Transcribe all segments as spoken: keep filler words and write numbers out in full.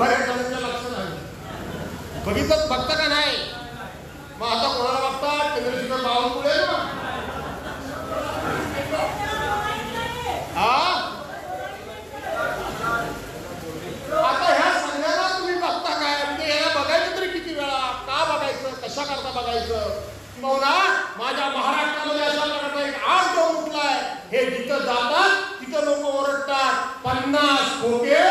बऱ्याच जणांच्या लक्षात आलं. बघितलं बघता का नाही? मग आता कोणाला बघतात? चंद्रशेखर बावनकुळे ना. हा आता ह्या सगळ्यांना तुम्ही बघता काय? म्हणजे ह्याला बघायचं तरी किती वेळा? का बघायचं? कशा करता बघायचं? ना माझ्या महाराष्ट्रामध्ये अशा प्रकारचा एक आग जो उठलाय, हे जिथं जातात तिथं लोक ओरडतात पन्नास खोके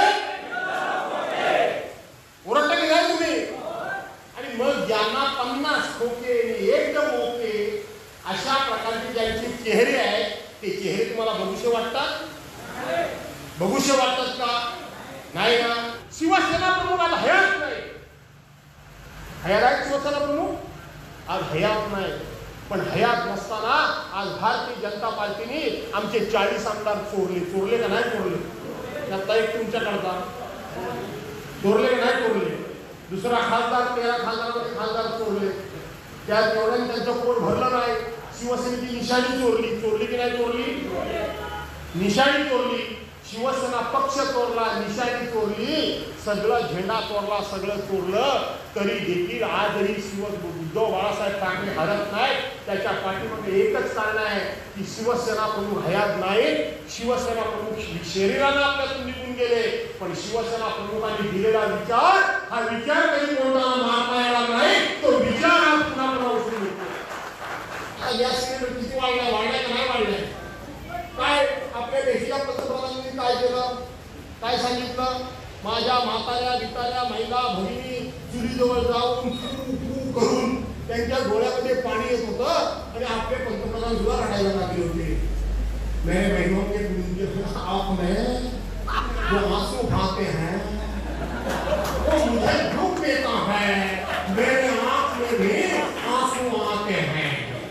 ओरडता की नाही तुम्ही? आणि मग ज्यांना पन्नास खोके एकदम ओके अशा प्रकारचे ज्यांचे चेहरे आहेत ते चेहरे तुम्हाला बघूशे वाटतात? बघूशे वाटतात का? नाही ना. शिवसेना प्रमुख आज हयात नाही. हयात आहे शिवसेना प्रमुख? आज हयात नाही. पण हयात नसताना आज भारतीय जनता पार्टीने आमचे चाळीस आमदार चोरले. चोरले का नाही चोरले? त्यातला एक तुमच्याकडचा चोरले का नाही चोरले? दुसरा खासदार तेरा खासदारामध्ये खासदार चोरले. त्यात एवढ्याने त्यांचं पोट भरलं नाही. शिवसेनेची निशाणी चोरली. चोरली की नाही चोरली? निशाणी चोरली. शिवसेना पक्ष चोरला, निशाणी चोरली, सगळं झेंडा चोरला, सगळं चोरलं. तरी देखील आजही शिव उद्धव बाळासाहेब ठाकरे हरत नाही. त्याच्या पाठीमागे एकच कारण आहे की शिवसेना प्रमुख हयात नाही. शिवसेना प्रमुख शरीरानं आपल्यातून निघून गेले, पण शिवसेना प्रमुखांनी दिलेला विचार हा विचार कधी कोणाला मारता येणार नाही. तो विचार हा पुन्हा पुन्हा उचलून येतो. या सिलेंडर किती वाढलाय? वाढलाय का नाही वाढलाय? काय आपल्या देशाच्या पंतप्रधानांनी काय केलं? काय सांगितलं? माझ्या म्हाताऱ्या बिताऱ्या महिला भगिनी चुलीजवळ जाऊन करून त्यांच्या डोळ्यामध्ये पाणी येत होतं आणि आपले पंतप्रधान सुद्धा रडायला लागले होते. मेरे बहनों के आप में जो आंसू बहाते हैं वो मुझे दुख देता है. मेरे आंख में भी आंसू आते हैं.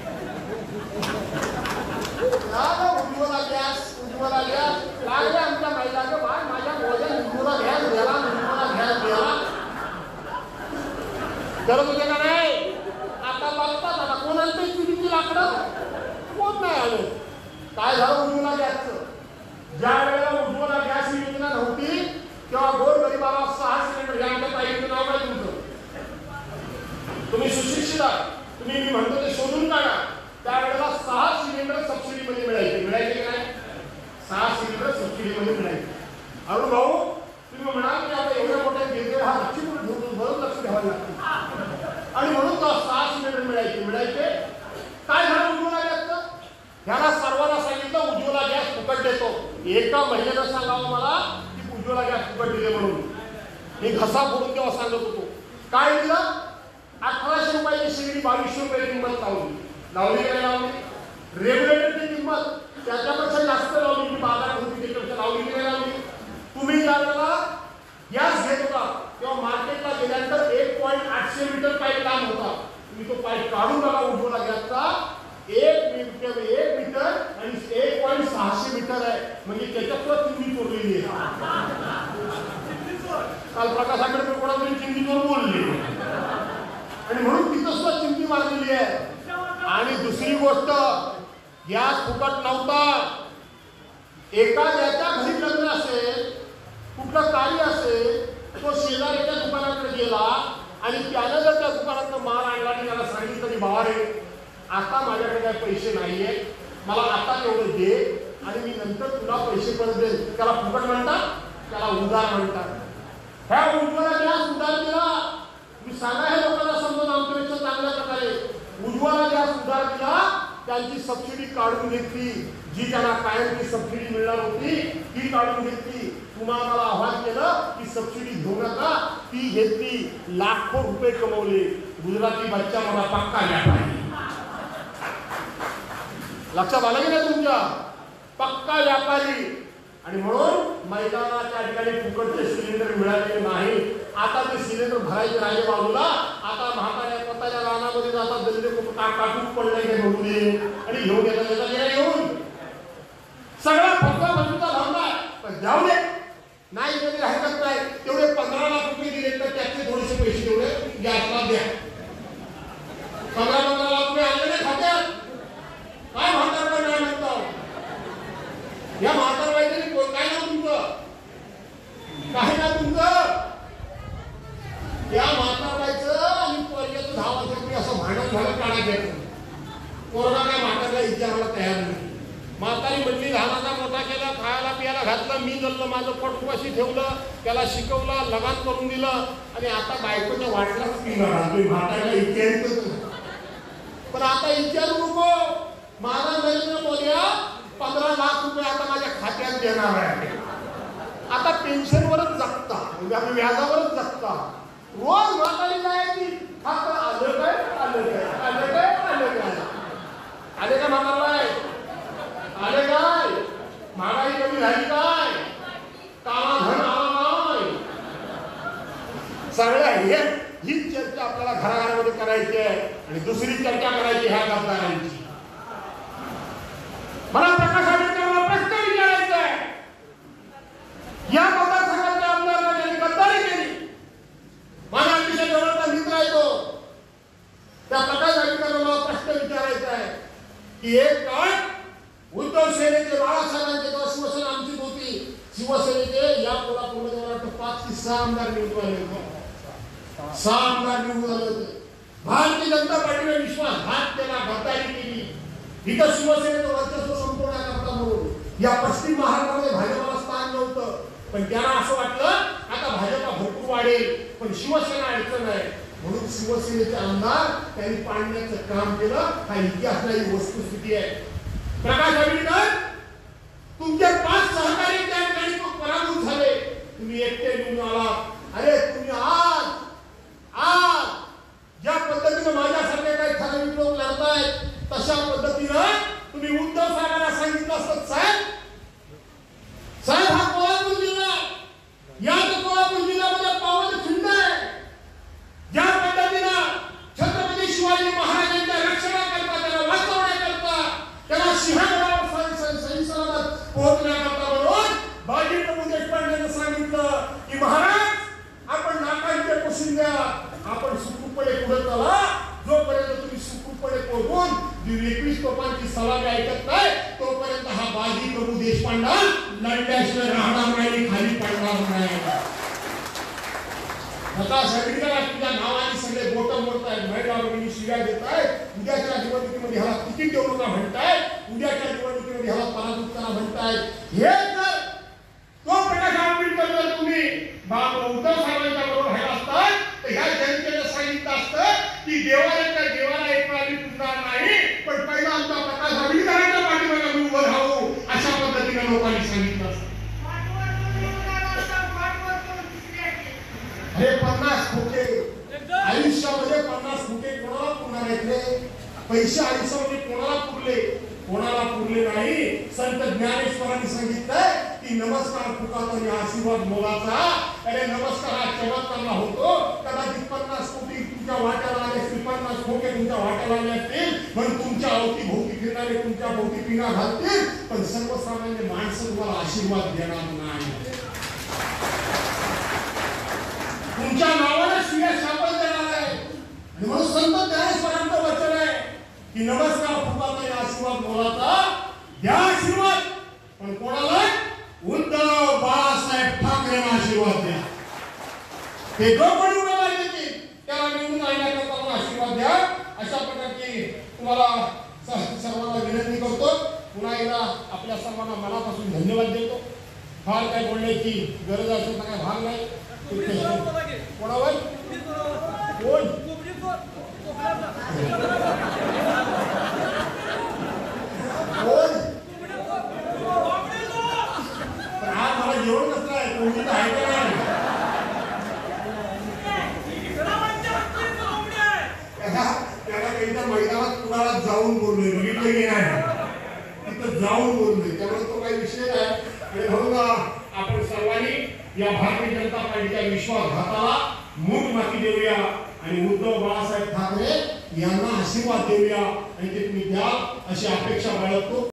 उज्ज्वला गॅस उज्ज्वला गॅस लागले आमच्या महिलांना बाय माझ्या भोजन उज्ज्वला गॅस गेला उज्ज्वला गॅस गेला करत होते का नाही? आता बघतात आता कोणाला चुलीची लाकडं कोण नाही आलं. काय झालं उज्ज्वला गॅसचं? ज्या वेळेला उज्ज्वला गॅस ही योजना नव्हती तेव्हा गोरगरिबाला सहा सिलेंडर या आमच्या ताईचं नाव काय तुमचं? तुम्ही सुशिक्षित आहात, तुम्ही मी म्हणतो ते शोधून काढा. त्यावेळेला सहा सिलेंडर सबसिडीमध्ये मिळायचे. मिळायचे की नाही? सहा सिलेंडर सबसिडीमध्ये मिळायचे. अरुण भाऊ तुम्ही म्हणाल की आता एवढ्या मोठ्या घेतलेला हा लक्ष ठेवून बरोबर लक्ष घ्यावं लागतं आणि म्हणून तो सहा सिलेंडर मिळायचे. मिळायचे काय झालं उज्ज्वला गॅसचं? ह्याला सर्वांना सांगितलं उज्ज्वला गॅस फुकट देतो. एका महिन्यानं सांगावं मला की उज्ज्वला गॅस फुकट दिले म्हणून. मी घसा फोडून तेव्हा सांगत होतो. काय दिलं? अठराशे रुपयाची शेगडी बावीसशे रुपये किंमत लावली. लावली काय लावली? रेग्युलेटरची किंमत त्याच्यापेक्षा जास्त लावली. जी बाजारात होती त्याच्यापेक्षा लावली की नाही लावली? तुम्ही ज्या वेळेला गॅस घेत होता तेव्हा मार्केटला गेल्यानंतर एक पॉईंट आठशे मीटर पाईप लांब होता. तुम्ही तो पाईप काढून टाका उज्ज्वला गॅसचा. एक मीटर एक मीटर आणि एक पॉईंट सहाशे मीटर आहे. म्हणजे त्याच्यात सुद्धा चिंधी चोरलेली आहे. काल प्रकाश आंबेडकर कोणातरी चिंधीवर बोलले आणि म्हणून तिथं सुद्धा चिंधी मारलेली आहे. आणि दुसरी गोष्ट गॅस फुकट नव्हता. एका ज्याच्या घरी लग्न असेल कुठलं कार्य असेल तो शेजारीच्या दुकानाकडे गेला आणि त्यानं जर त्या दुकानातनं माल आणला आणि त्याला सांगितलं की बाबा रे आता माझ्याकडे काही पैसे नाहीये मला आता तेवढं दे आणि मी नंतर तुला पैसे परत देईल. त्याला फुकट म्हणतात? त्याला उधार म्हणतात. ह्या उज्ज्वला गॅस उधार दिला. मी सांगा हे लोकांना समजून आमच्यापेक्षा चांगल्या प्रकारे उज्ज्वला गॅस उधार दिला. त्यांची सबसिडी काढून घेतली. जी त्यांना कायमची सबसिडी मिळणार होती ती काढून घेतली. तुम्हाला मला आव्हान केलं की सबसिडी घेऊ नका, ती घेतली. लाखो रुपये कमवले. गुजराती बच्चा मला पक्का व्यापारी. लक्षात आलं की नाही तुमच्या? पक्का व्यापारी. आणि म्हणून महिलांना त्या ठिकाणी फुकटचे सिलेंडर मिळालेले नाही. आता ते सिलेंडर भरायचे राहिले बाजूला. आता म्हाताऱ्या पोताच्या रानामध्ये जातात दलित कुठं काटून पडले हे बघून आणि घेऊन येतात येतात घेऊन सगळा फक्त बाजूचा धंदा आहे. पण जाऊ दे नाही तरी हरकत नाही. तेवढे पंधरा लाख रुपये दिले तर त्याचे थोडेसे पैसे तेवढे गॅसला द्या. पंधरा पंधरा लाख रुपये आणले नाही खात्यात. काय म्हातारपण नाही म्हणतो या म्हातारबाईने काय ना तुमचं काय ना तुमचं सांभाळलं, माझं पोटवाशी ठेवलं, त्याला शिकवलं, लगान करून दिलं आणि आता बायकोच्या वाटलाच तुम्ही म्हाताऱ्याला विचारितच. पण आता विचारू नको, माझा नरेंद्र मोदी पंधरा लाख रुपये आता माझ्या खात्यात देणार आहे. आता पेन्शनवरच जगता, म्हणजे आम्ही व्याजावरच जगता. रोज म्हातारी जायची, फक्त आलं काय आलं काय आलं काय आलं काय आले का म्हातारलाय आले काय, महागाई कमी झाली काय, कामाधन आला नाही. सगळ्या हे हीच चर्चा आपल्याला घराघरामध्ये करायची आहे. आणि दुसरी चर्चा करायची ह्या गद्दारांची. मला प्रकाश आंबेडकरांना प्रश्न विचारायचा आहे, या मतदारसंघाच्या आमदारांना ज्यांनी गद्दारी केली, माझ्या अतिशय जवळचा मित्र आहे तो, त्या प्रकाश आंबेडकरांना प्रश्न विचारायचा आहे की एक काळ उद्धव सेनेचे बाळासाहेबांचे जेव्हा शिवसेना आमची होती, शिवसेनेचे या कोल्हापूरमध्ये मला वाटतं पाच की सहा आमदार निवडून आले होते. सहा आमदार निवडून आले होते. भारतीय जनता पार्टीने विश्वासघात केला, गद्दारी केली. इथं शिवसेनेचं वर्चस्व संपवण्याकरता म्हणून या पश्चिम महाराष्ट्रामध्ये भाजपला स्थान नव्हतं. पण त्यांना असं वाटलं आता भाजपा भरपूर वाढेल, पण शिवसेना अडचण आहे म्हणून शिवसेनेचे आमदार त्यांनी पाडण्याचं काम केलं. हा इतिहासाची वस्तुस्थिती आहे. प्रकाश आंबेडकर तुमचे पाच सहकारी त्या ठिकाणी पराभूत झाले, तुम्ही एकटे निवडून आला. अरे तुम्ही आज आज ज्या पद्धतीने माझ्यासारखे काही ठराविक लोक लढतायत, तशा पद्धतीनं तुम्ही उद्धव साहेबांना सांगितलं असतं, साहेब साहेब हा कोल्हापूर जिल्हा, या कोल्हापूर जिल्ह्यामध्ये पावन खिंड आहे. ज्या पद्धतीनं छत्रपती शिवाजी महाराजांच्या रक्षणाकरता, त्याला वाचवण्याकरता, त्याला सिंहगडावर सही सलामत पोहोचण्याकरता म्हणून बाजी प्रभू देशपांडेनं सांगितलं की महाराज आपण नाकांचे पुसून द्या, आपण सुखरूपपणे पुढे चला. जोपर्यंत तुम्ही सुखरूपपणे पोहोचून एकवीस तोफांची सलामी ऐकत नाही, तोपर्यंत हा बाजी प्रभू देशपांडा लढल्याशिवाय राहणार नाही, खाली पडणार नाही. प्रकाश आंबेडकर तुझ्या नावाने सगळे बोट मोडतायत, महिला भगिनी शिव्या देत आहेत, उद्याच्या निवडणुकीमध्ये ह्याला तिकीट देऊ नका म्हणतायत, उद्याच्या निवडणुकीमध्ये ह्याला पराभूत करा म्हणतायत. हे जर तो प्रकाश आंबेडकर जर तुम्ही उद्धव साहेबांच्या बरोबर राहिला असतात तर ह्या जनतेने सांगितलं असतं की देवाच्या देवाला एक वेळा पुजणार नाही, पण पहिला आमचा प्रकाश आंबेडकरांच्या पाठीमागे आम्ही उभं राहू, अशा पद्धतीने लोकांनी सांगितलं असतं. हे पन्नास खोटे आयुष्यामध्ये पन्नास खोटे कोणाला पुरणार आहेत रे? पैसे आयुष्यामध्ये कोणाला पुरले? कोणाला पुरले नाही. संत ज्ञानेश्वरांनी सांगितलंय की नमस्कार फुकात आणि आशीर्वाद मोलाचा. अरे नमस्कार हा चमत्कारला होतो. कदाचित पन्नास कोटी तुमच्या वाट्याला आले असतील, पन्नास खोके तुमच्या वाट्याला आले असतील, पण तुमच्या अवतीभोवती फिरणारे तुमच्या भोवती पिना घालतील, पण सर्वसामान्य माणसं तुम्हाला आशीर्वाद देणार नाही. तुमच्या नावाला शिव्या शापच देणार आहे. आणि म्हणून संत ज्ञानेश्वरांचं वचन आहे की नमस्कार फुकात आणि आशीर्वाद मोलाचा, द्या आशीर्वाद, पण कोणाला? उद्धव बाळासाहेब ठाकरेंना आशीर्वाद द्या. ते जो कोणी उमेदवार देतील त्याला निवडून आणण्याकरता आशीर्वाद द्या. अशा प्रकारची तुम्हाला सर्वांना विनंती करतो. पुन्हा एकदा आपल्या सर्वांना मनापासून धन्यवाद देतो. फार काय बोलण्याची गरज असेल तर काय भाग नाही. कोणावर कोण आज मला जेवण कसलं आहे, कोणी तर आहे का नाही? त्याला त्यांच्या मैदानात कुणाला जाऊन बोललोय, बघितलं की नाही, तिथं जाऊन बोललोय. त्यामुळे तो काही विषय नाही. आणि म्हणून आपण सर्वांनी या भारतीय जनता पार्टीच्या विश्वासघाताला मूठ माती देऊया आणि उद्धव बाळासाहेब ठाकरे यांना आशीर्वाद देऊया आणि ते तुम्ही द्या अशी अपेक्षा बाळगतो.